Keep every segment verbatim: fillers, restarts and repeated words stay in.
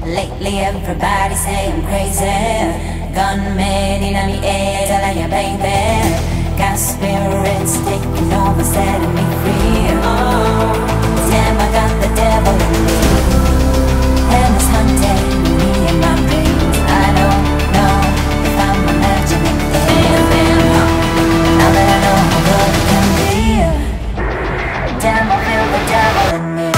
Lately everybody say I'm crazy. Gunman in the air, telling you baby. Got spirits taking over, setting me free. Oh, damn, I got the devil in me, and it's hunting me in my dreams. I don't know if I'm imagining things. Now that I know how good it can be, damn, I feel the devil in me.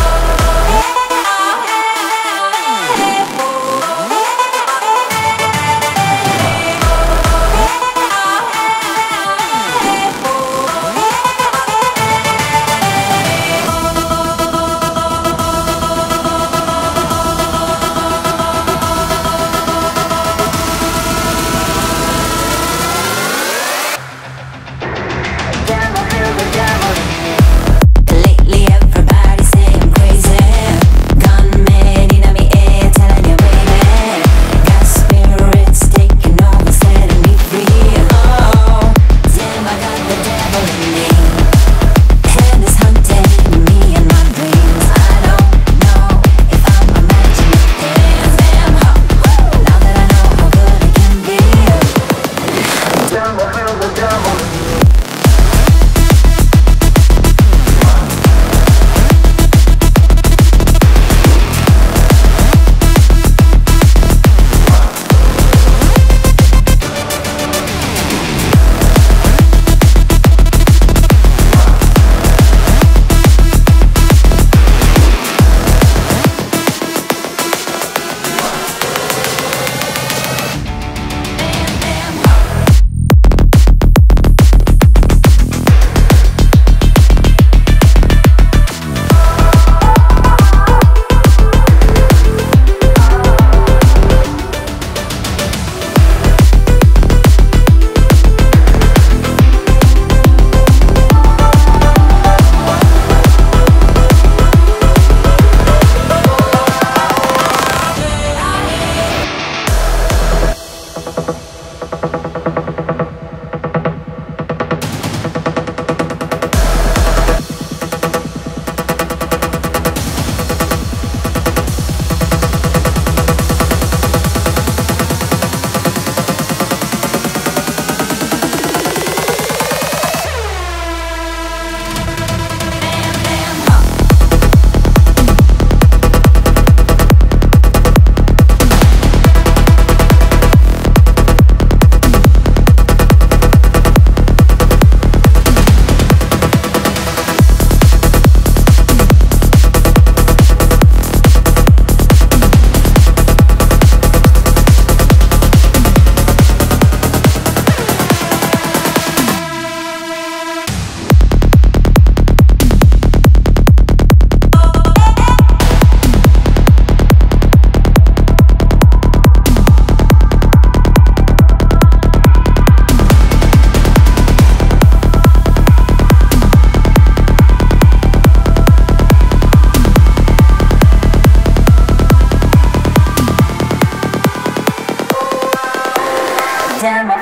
Damn.